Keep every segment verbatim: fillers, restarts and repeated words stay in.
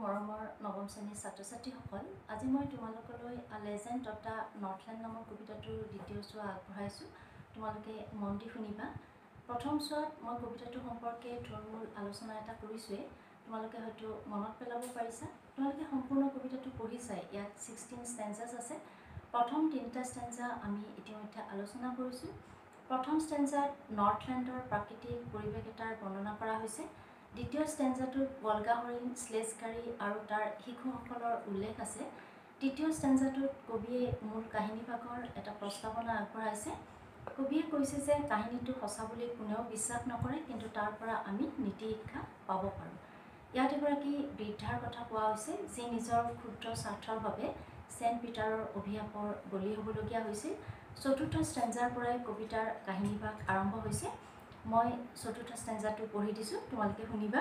মৰমৰ নৱম শ্ৰেণীৰ ছাত্ৰ ছাত্ৰীসকল, আজি মই তোমালোকলৈ আ লেজেণ্ড অফ দ্য নৰ্থলেণ্ড নামৰ কবিতাটোৰ দ্বিতীয় চোৱা আগবঢ়াইছোঁ। তোমালোকে মন দি শুনিবা। প্ৰথম চোৱাত মই কবিতাটো সম্পৰ্কে থুলমূল আলোচনা এটা কৰিছোঁৱেই, তোমালোকে হয়তো মনত পেলাব পাৰিছা। তোমালোকে সম্পূৰ্ণ কবিতাটো পঢ়ি চাই, ইয়াত ছিক্সটিন ষ্টেঞ্জাছ আছে। প্ৰথম তিনিটা ষ্টেঞ্জা আমি ইতিমধ্যে আলোচনা কৰিছোঁ। প্ৰথম ষ্টেঞ্জাত নৰ্থলেণ্ডৰ প্ৰাকৃতিক পৰিৱেশ এটাৰ বৰ্ণনা কৰা হৈছে। দ্বিতীয় ষ্টেঞ্জাটোত বলগা হৰিণ, শ্লেজকাৰী আৰু তাৰ শিশুসকলৰ উল্লেখ আছে। তৃতীয় ষ্টেঞ্জাটোত কবিয়ে মূল কাহিনীভাগৰ এটা প্ৰস্তাৱনা আগবঢ়াইছে। কবিয়ে কৈছে যে কাহিনীটো সঁচা বুলি কোনেও বিশ্বাস নকৰে, কিন্তু তাৰ পৰা আমি নীতি শিক্ষা পাব পাৰোঁ। ইয়াত এগৰাকী বৃদ্ধাৰ কথা কোৱা হৈছে, যি নিজৰ ক্ষুদ্ৰ স্বাৰ্থৰ বাবে ছেণ্ট পিটাৰৰ অভিশাপৰ বলি হ'বলগীয়া হৈছিল। চতুৰ্থ ষ্টেঞ্জাৰ পৰাই কবিতাৰ কাহিনীভাগ আৰম্ভ হৈছে। মই চতুৰ্থ ষ্টেঞ্জাটো পঢ়ি দিছোঁ, তোমালোকে শুনিবা।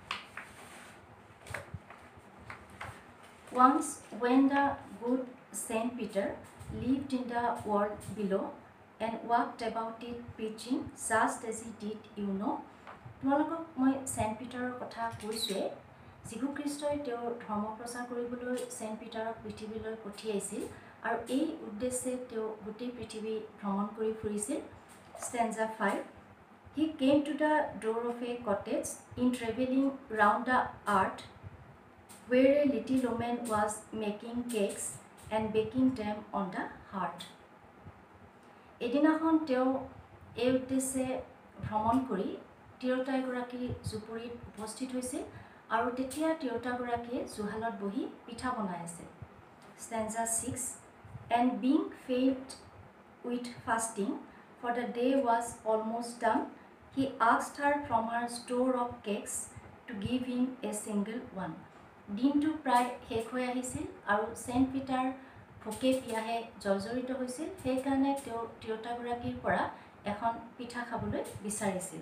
Once when the good Saint Peter lived in the world below and walked about it preaching just as he did, you know. তোমালোকক মই ছেণ্ট পিটাৰৰ কথা কৈছোঁৱেই। যীশুখ্ৰীষ্টই তেওঁৰ ধৰ্ম প্ৰচাৰ কৰিবলৈ ছেণ্ট পিটাৰক পৃথিৱীলৈ পঠিয়াইছিল আৰু এই উদ্দেশ্যে তেওঁ গোটেই পৃথিৱী ভ্ৰমণ কৰি ফুৰিছিল। Stanza five. He came to the door of a cottage in traveling round the earth, where a little woman was making cakes and baking them on the hearth. এদিনাখন তেওঁ এই উদ্দেশ্যে ভ্ৰমণ কৰি তিৰোতা এগৰাকীৰ জুপুৰিত উপস্থিত হৈছিল আৰু তেতিয়া তিৰোতাগৰাকীয়ে জুহালত বহি পিঠা বনাই আছিল। Stanza six. And being faint with fasting, for the day was almost done, he asked her from her store of cakes to give him a single one. দিনটো প্ৰায় শেষ হৈ আহিছিল আৰু ছেণ্ট পিটাৰ ভোকে পিয়াহে জৰ্জৰিত হৈছিল, সেইকাৰণে তেওঁ তিৰোতাগৰাকীৰ পৰা এখন পিঠা খাবলৈ বিচাৰিছিল।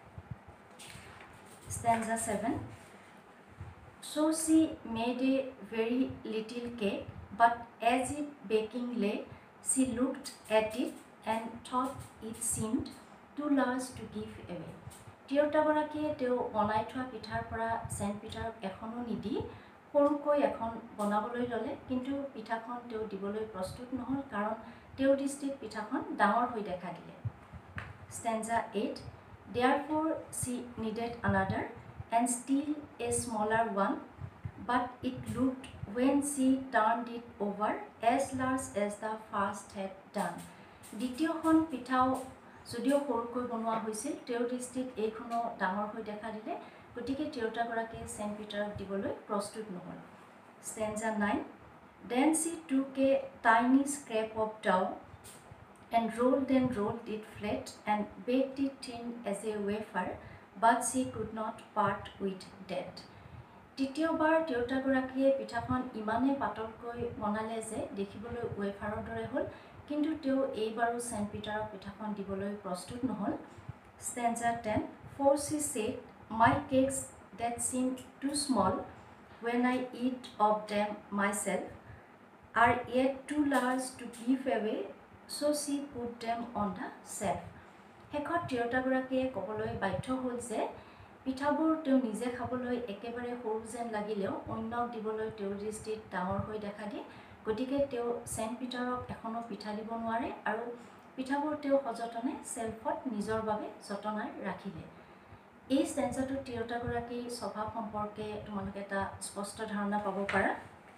Stanza seven. So she made a very little cake, but as it baking lay, she looked at it and thought it seemed too large to give away. তিৰোতাগৰাকীয়ে তেওঁ বনাই থোৱা পিঠাৰ পৰা ছেণ্ট পিটাৰক এখনো নিদি সৰুকৈ এখন বনাবলৈ ল'লে, কিন্তু পিঠাখন তেওঁ দিবলৈ প্ৰস্তুত নহ'ল, কাৰণ তেওঁৰ দৃষ্টিত পিঠাখন ডাঙৰ হৈ দেখা দিলে। Stanza eight. Therefore she needed another and still a smaller one, but it looked when she turned it over as large as the first had done. দ্বিতীয়খন পিঠাও যদিও সৰুকৈ বনোৱা হৈছিল, তেওঁৰ দৃষ্টিত এইখনো ডাঙৰ হৈ দেখা দিলে, গতিকে তিৰোতাগৰাকীয়ে ছেণ্ট পিটাৰক দিবলৈ প্ৰস্তুত নহ'ল। Stanza nine. Then she took a tiny scrap of dough and rolled and rolled it flat and baked it thin as a wafer, but she could not part with that. তৃতীয়বাৰ তিৰোতাগৰাকীয়ে পিঠাখন ইমানেই পাতলকৈ বনালে যে দেখিবলৈ ৱেফাৰৰ দৰে হ'ল, কিন্তু তেওঁ এইবাৰো ছেণ্ট পিটাৰক পিঠাখন দিবলৈ প্ৰস্তুত নহ'ল। Stanza ten. For she said, my cakes that seem too small when I eat of them myself are yet too large to give away, so she put them on the shelf. শেষত তিৰোতাগৰাকীয়ে ক'বলৈ বাধ্য হ'ল যে পিঠাবোৰ তেওঁ নিজে খাবলৈ একেবাৰে সৰু যেন লাগিলেও অন্যক দিবলৈ তেওঁৰ দৃষ্টিত ডাঙৰ হৈ দেখা দিয়ে, গতিকে তেওঁ ছেণ্ট পিটাৰক এখনো পিঠা দিব নোৱাৰে আৰু পিঠাবোৰ তেওঁ সযতনে চেল্ফত নিজৰ বাবে যতনাই ৰাখিলে। এই ষ্টেঞ্জাটোত তিৰোতাগৰাকীৰ স্বভাৱ সম্পৰ্কে তোমালোকে এটা স্পষ্ট ধাৰণা পাব পাৰা।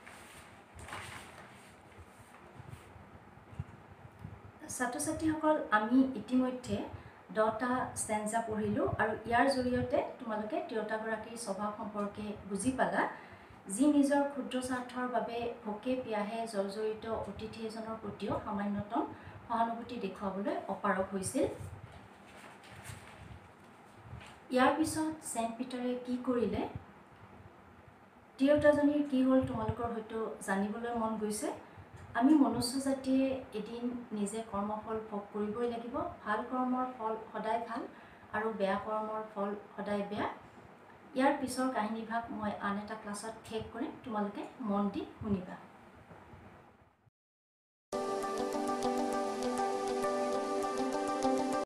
ছাত্ৰ ছাত্ৰীসকল, আমি ইতিমধ্যে দহটা ষ্টেঞ্জা পঢ়িলোঁ আৰু ইয়াৰ জৰিয়তে তোমালোকে তিৰোতাগৰাকীৰ স্বভাৱ সম্পৰ্কে বুজি পালা, যি নিজৰ ক্ষুদ্ৰ স্বাৰ্থৰ বাবে ভোকে পিয়াহে জৰ্জৰিত অতিথি এজনৰ প্ৰতিও সামান্যতম সহানুভূতি দেখুৱাবলৈ অপাৰগ হৈছিল। ইয়াৰ পিছত ছেণ্ট পিটাৰে কি কৰিলে, তিৰোতাজনীৰ কি হ'ল, তোমালোকৰ হয়তো জানিবলৈ মন গৈছে। আমি মনুষ্য জাতিয়ে এদিন নিজে কৰ্মফল ভোগ কৰিবই লাগিব। ভাল কৰ্মৰ ফল সদায় ভাল আৰু বেয়া কৰ্মৰ ফল সদায় বেয়া। ইয়াৰ পিছৰ কাহিনীভাগ মই আন এটা ক্লাছত শেষ কৰিম, তোমালোকে মন দি শুনিবা।